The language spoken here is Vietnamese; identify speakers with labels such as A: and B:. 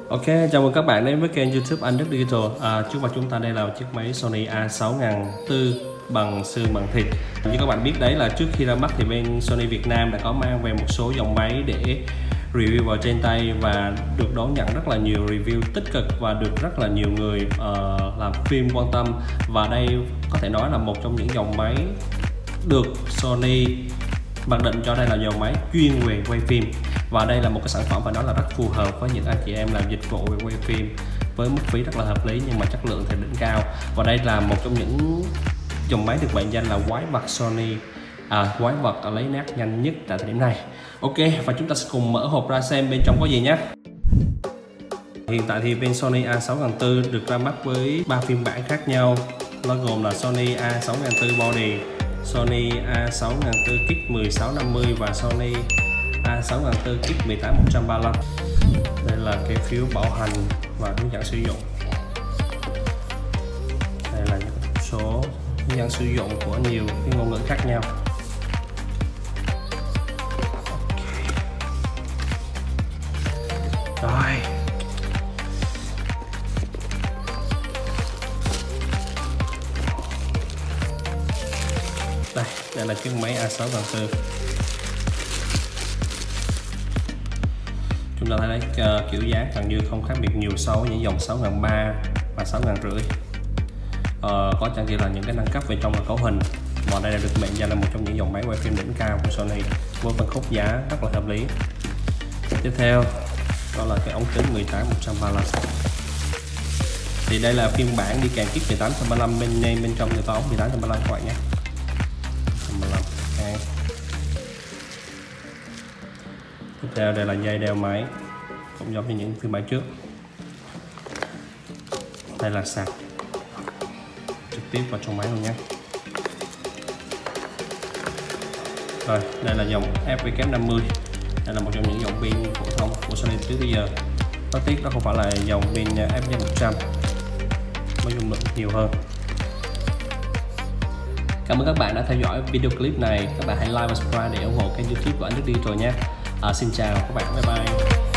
A: Ok, chào mừng các bạn đến với kênh YouTube Anh Đức Digital. Trước mặt chúng ta đây là chiếc máy Sony A6400 bằng xương bằng thịt. Như các bạn biết đấy là trước khi ra mắt thì bên Sony Việt Nam đã có mang về một số dòng máy để review vào trên tay và được đón nhận rất là nhiều review tích cực và được rất là nhiều người làm phim quan tâm. Và đây có thể nói là một trong những dòng máy được Sony mặc định cho đây là dòng máy chuyên về quay phim, và đây là một cái sản phẩm phải nói là rất phù hợp với những anh chị em làm dịch vụ về quay phim với mức phí rất là hợp lý nhưng mà chất lượng thì đỉnh cao. Và đây là một trong những dòng máy được mệnh danh là quái vật Sony, quái vật lấy nét nhanh nhất tại thời điểm này. Ok, và chúng ta sẽ cùng mở hộp ra xem bên trong có gì nhé. Hiện tại thì bên Sony A6400 được ra mắt với 3 phiên bản khác nhau. Nó gồm là Sony A6400 Body, Sony A6400 Kit 1650 và Sony A6400 Kit 18135. Đây là cái phiếu bảo hành và hướng dẫn sử dụng. Đây là những số hướng dẫn sử dụng của nhiều cái ngôn ngữ khác nhau. Rồi. Đây là chiếc máy A6400. Chúng ta thấy đấy, kiểu dáng gần như không khác biệt nhiều so với những dòng 6300 và 6500. Có chẳng chỉ là những cái nâng cấp về trong là cấu hình, và đây là được mệnh danh là một trong những dòng máy quay phim đỉnh cao của Sony với phân khúc giá rất là hợp lý. Tiếp theo đó là cái ống kính 18135. Thì đây là phiên bản đi kèm kit 1835, bên trong người ta ống 1835 các bạn nhé. 15. Okay. Tiếp theo đây là dây đeo máy, cũng giống như những phiên bản trước. Đây là sạc trực tiếp vào trong máy luôn nhé. Rồi, đây là dòng FW50. Đây là một trong những dòng pin phổ thông của Sony trước bây giờ. Rất tiếc nó không phải là dòng pin FW100, có dung lượng nhiều hơn. Cảm ơn các bạn đã theo dõi video clip này. Các bạn hãy like và subscribe để ủng hộ kênh YouTube của Anh Đức Digital nhé. Xin chào các bạn, bye bye.